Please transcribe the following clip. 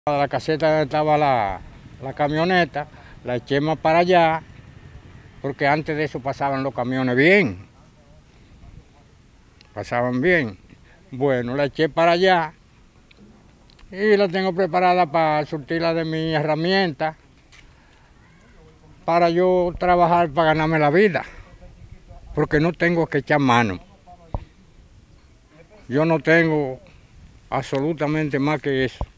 La caseta donde estaba la camioneta, la eché más para allá, porque antes de eso pasaban los camiones bien. Pasaban bien. Bueno, la eché para allá y la tengo preparada para surtirla de mi herramienta, para yo trabajar, para ganarme la vida, porque no tengo que echar mano. Yo no tengo absolutamente más que eso.